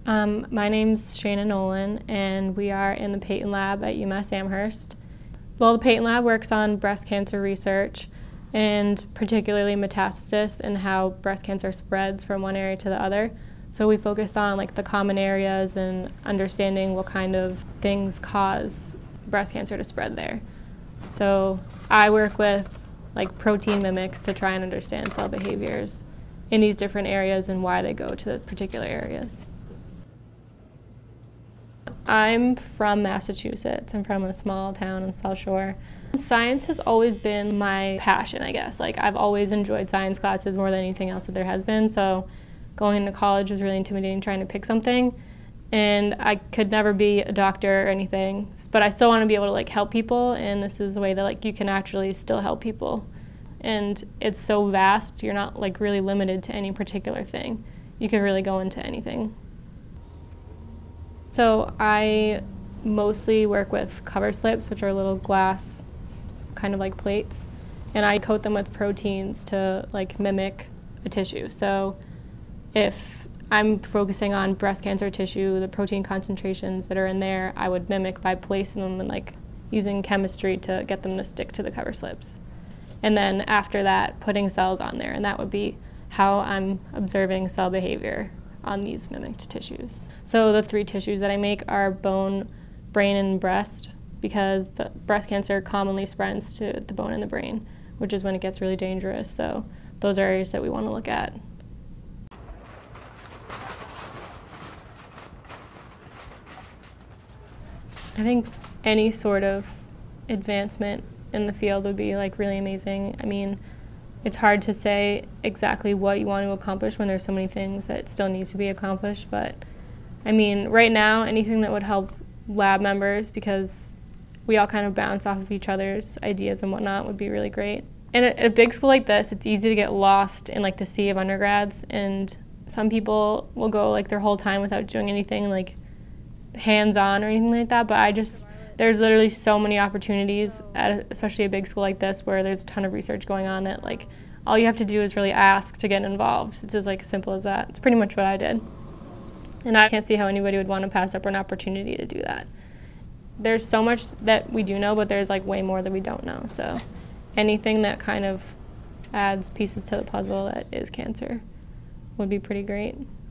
My name's Shayna Nolan, and we are in the Peyton Lab at UMass Amherst. Well, the Peyton Lab works on breast cancer research, and particularly metastasis and how breast cancer spreads from one area to the other. So we focus on the common areas and understanding what kind of things cause breast cancer to spread there. So I work with protein mimics to try and understand cell behaviors in these different areas and why they go to particular areas. I'm from Massachusetts. I'm from a small town in South Shore. Science has always been my passion, I guess. I've always enjoyed science classes more than anything else that there has been, so going into college was really intimidating trying to pick something. And I could never be a doctor or anything, but I still want to be able to help people, and this is a way that you can actually still help people. And it's so vast, you're not really limited to any particular thing. You can really go into anything. So I mostly work with cover slips, which are little glass kind of plates, and I coat them with proteins to mimic a tissue. So if I'm focusing on breast cancer tissue, the protein concentrations that are in there, I would mimic by placing them and using chemistry to get them to stick to the cover slips. And then after that, putting cells on there, and that would be how I'm observing cell behavior on these mimicked tissues. So the 3 tissues that I make are bone, brain, and breast, because the breast cancer commonly spreads to the bone and the brain, which is when it gets really dangerous. So those are areas that we want to look at. I think any sort of advancement in the field would be really amazing. I mean, it's hard to say exactly what you want to accomplish when there's so many things that still need to be accomplished, but I mean, right now, anything that would help lab members, because we all kind of bounce off of each other's ideas and whatnot, would be really great. And at a big school like this, it's easy to get lost in the sea of undergrads, and some people will go their whole time without doing anything hands-on or anything like that, but there's literally so many opportunities at especially a big school like this where there's a ton of research going on that all you have to do is really ask to get involved. It's as simple as that. It's pretty much what I did. And I can't see how anybody would want to pass up an opportunity to do that. There's so much that we do know, but there's way more that we don't know. So anything that kind of adds pieces to the puzzle that is cancer would be pretty great.